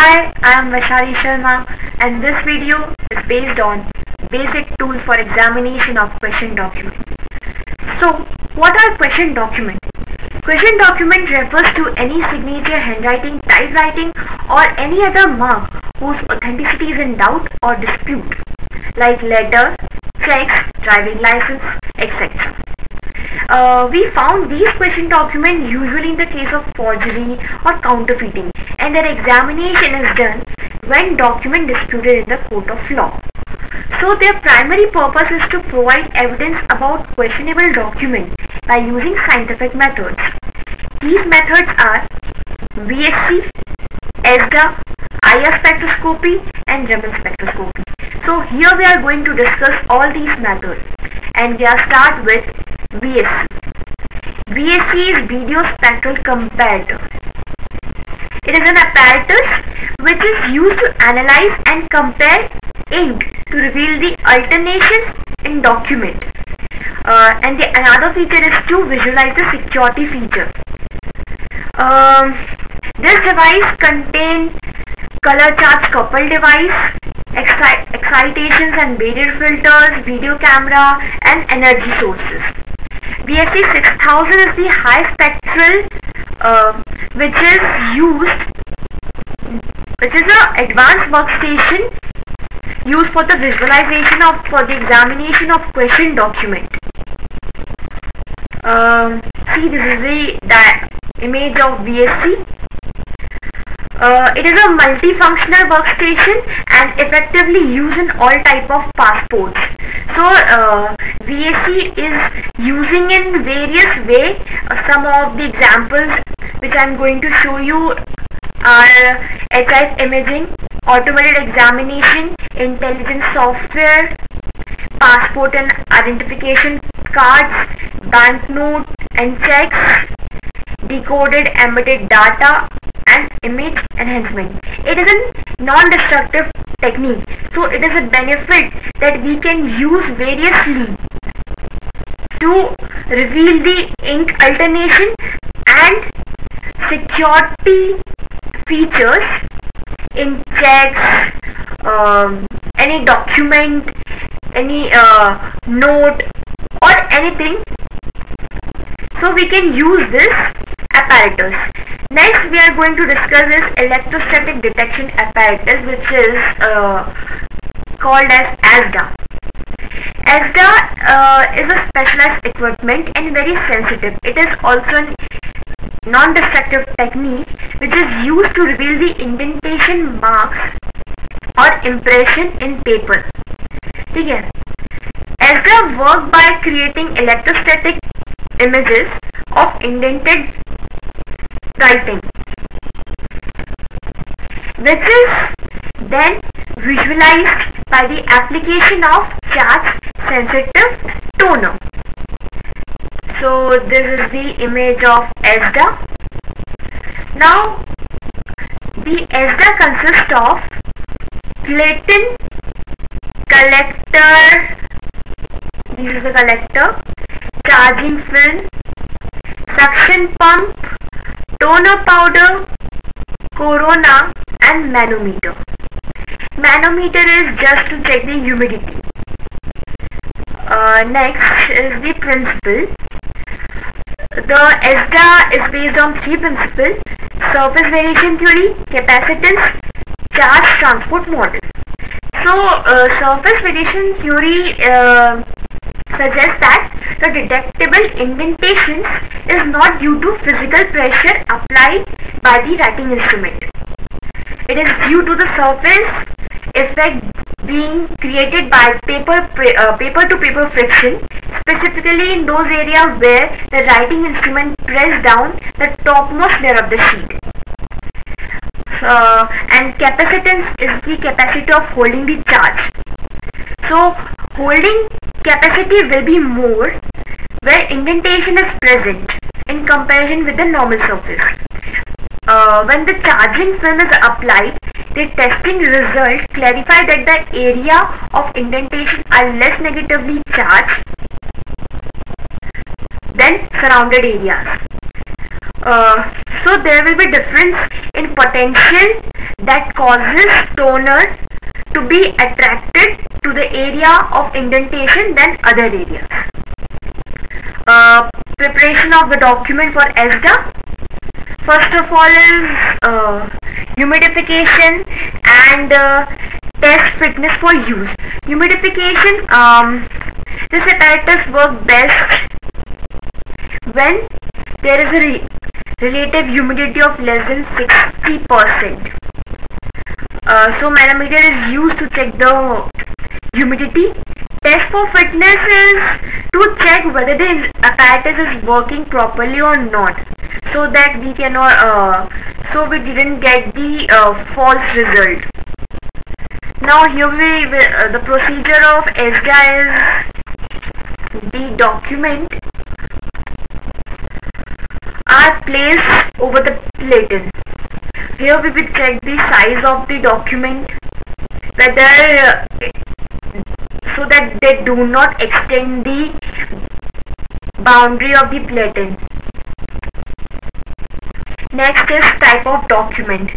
Hi, I am Vaishali Sharma, and this video is based on basic tools for examination of question document. So, what are question document? Question document refers to any signature, handwriting, typewriting, or any other mark whose authenticity is in doubt or dispute, like letters, checks, driving license, etc. We found these question documents usually in the case of forgery or counterfeiting, and their examination is done when document disputed in the court of law. So their primary purpose is to provide evidence about questionable document by using scientific methods. These methods are VSC, ESDA, IR spectroscopy, and Raman spectroscopy. So here we are going to discuss all these methods, and we are start with VSC. VSC is video spectral comparator. It is an apparatus which is used to analyze and compare ink to reveal the alternation in document. And another feature is to visualize the security feature. This device contains color charge coupled device, excitations and barrier filters, video camera, and energy sources. VSC 6000 is the high spectral which is an advanced workstation used for the visualization for the examination of question document. See, this is the image of VSC. It is a multifunctional workstation and effectively used in all type of passports. So VSC is using in various ways. Some of the examples which I am going to show you are HIF imaging, automated examination, intelligence software, passport and identification cards, banknote and checks, decoded emitted data, and image enhancement. It is a non-destructive technique, so it is a benefit that we can use variously to reveal the ink alternation and security features in checks, any document, any note or anything. So we can use this apparatus. Next we are going to discuss this electrostatic detection apparatus, which is called as ESDA. ESDA is a specialized equipment and very sensitive. It is also a non-destructive technique which is used to reveal the indentation marks or impression in paper. Okay. ESDA works by creating electrostatic images of indented writing, which is then visualized by the application of charge sensitive toner. So this is the image of ESDA. Now the ESDA consists of platen, collector, this is the collector, charging film, suction pump, toner powder, corona, and manometer. Manometer is just to check the humidity. Next is the principle. The ESDA is based on three principles: surface variation theory, capacitance, charge transport model. So surface variation theory suggests that the detectable indentations is not due to physical pressure applied by the writing instrument. It is due to the surface effect being created by paper-to-paper friction, specifically in those areas where the writing instrument presses down the topmost layer of the sheet. And capacitance is the capacity of holding the charge. So holding capacity will be more where indentation is present in comparison with the normal surface. When the charging film is applied, the testing results clarify that the area of indentation are less negatively charged than surrounded areas. So there will be difference in potential that causes toner to be attracted to the area of indentation than other areas. Preparation of the document for ESDA. First of all is humidification and test fitness for use. Humidification, this apparatus works best when there is a relative humidity of less than 60%. So manometer is used to check the humidity. Test for fitness is to check whether the apparatus is working properly or not, so that we cannot, so we didn't get the false result. Now here the procedure of ESDA is the document are placed over the platen. Here we will check the size of the document, whether so that they do not extend the boundary of the platen. Next is type of document.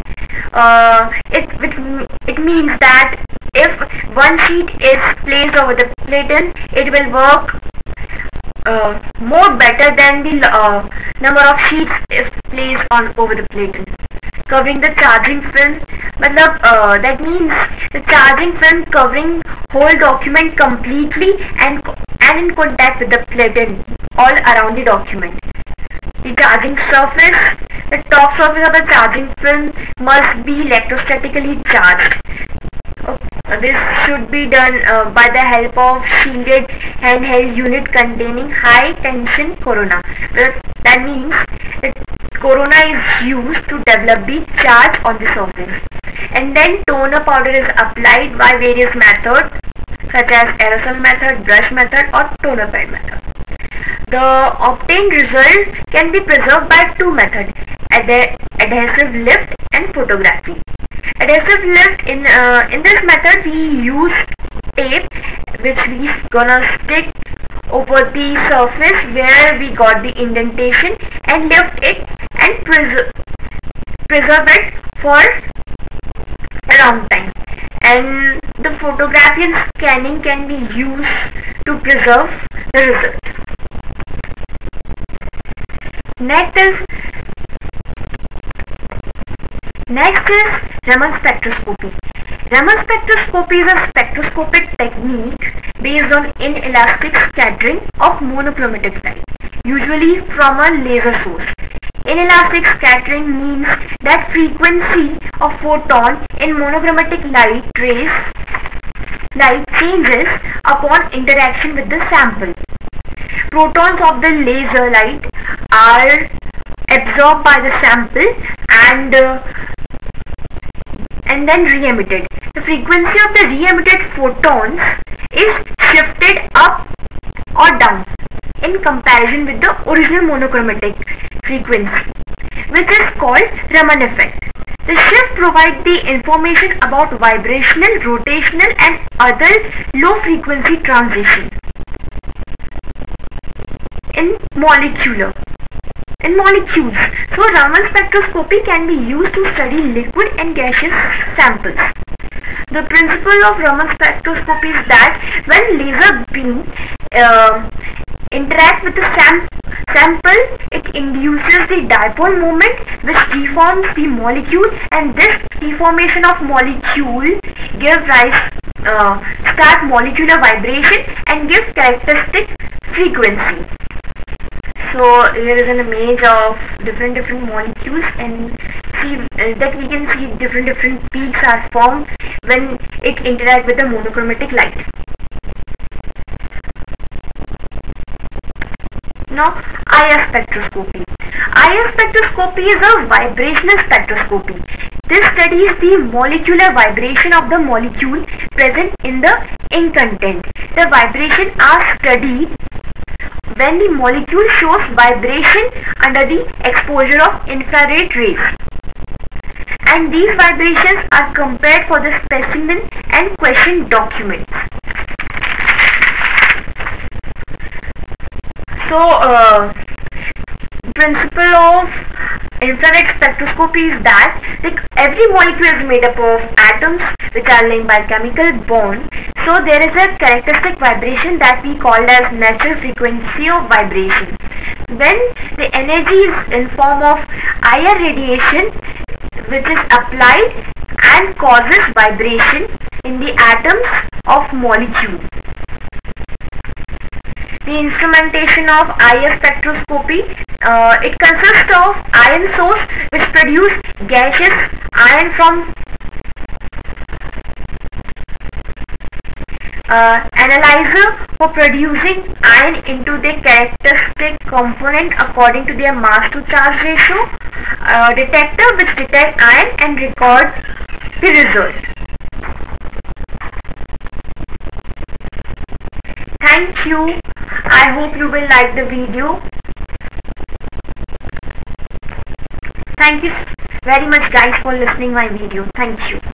It means that if one sheet is placed over the platen, it will work more better than the number of sheets is placed over the platen. Covering the charging film, that means the charging film covering whole document completely and in contact with the platen all around the document. The charging surface, the top surface of the charging film must be electrostatically charged. This should be done by the help of shielded handheld unit containing high tension corona. That means that corona is used to develop the charge on the surface. And then toner powder is applied by various methods such as aerosol method, brush method or toner pen method. The obtained result can be preserved by two methods, adhesive lift and photography. Adhesive lift, in this method we use tape which we gonna stick over the surface where we got the indentation and lift it and preserve it for a long time. And the photography and scanning can be used to preserve the result. Next is Raman spectroscopy. Raman spectroscopy is a spectroscopic technique based on inelastic scattering of monochromatic light, usually from a laser source. Inelastic scattering means that frequency of photon in monochromatic light changes upon interaction with the sample. Protons of the laser light are absorbed by the sample and then re-emitted. The frequency of the re-emitted photons is shifted up or down in comparison with the original monochromatic frequency, which is called Raman effect. The shift provides the information about vibrational, rotational and other low frequency transitions in molecules. So Raman spectroscopy can be used to study liquid and gaseous samples. The principle of Raman spectroscopy is that when laser beam interacts with the sample, it induces the dipole moment which deforms the molecule, and this deformation of molecule gives rise start molecular vibration and gives characteristic frequency. So here is an image of different molecules, and see that we can see different peaks are formed when it interacts with the monochromatic light. Now IR spectroscopy. IR spectroscopy is a vibrational spectroscopy. This studies the molecular vibration of the molecule present in the ink content. The vibrations are studied when the molecule shows vibration under the exposure of infrared rays, and these vibrations are compared for the specimen and question documents. So principle of infrared spectroscopy is that every molecule is made up of atoms which are linked by chemical bond. So there is a characteristic vibration that we call as natural frequency of vibration. When the energy is in form of IR radiation which is applied and causes vibration in the atoms of molecule. The instrumentation of IR spectroscopy, it consists of ion source which produce gaseous ion from analyzer for producing ion into the characteristic component according to their mass to charge ratio, detector which detect ion and record the result. Thank you. I hope you will like the video. Thank you very much guys for listening my video. Thank you.